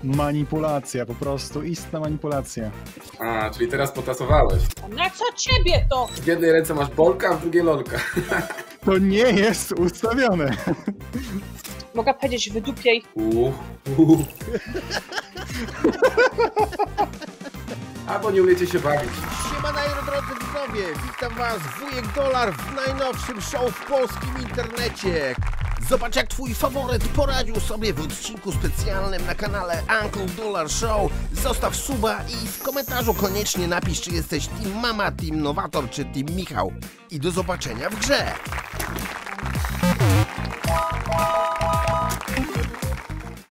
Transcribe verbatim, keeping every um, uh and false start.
Manipulacja, po prostu istna manipulacja. A, czyli teraz potasowałeś. Na co ciebie to? W jednej ręce masz bolka, a w drugiej lolka. To nie jest ustawione. Mogę powiedzieć, wydupiej. Uuu, uuu. Albo nie umiecie się bawić. Siema drodzy widzowie, witam was, Wujek Dolar w najnowszym show w polskim internecie. Zobacz, jak twój faworyt poradził sobie w odcinku specjalnym na kanale Uncle Dollar Show. Zostaw suba i w komentarzu koniecznie napisz, czy jesteś Team Mama, Team Nowator czy Team Michał. I do zobaczenia w grze.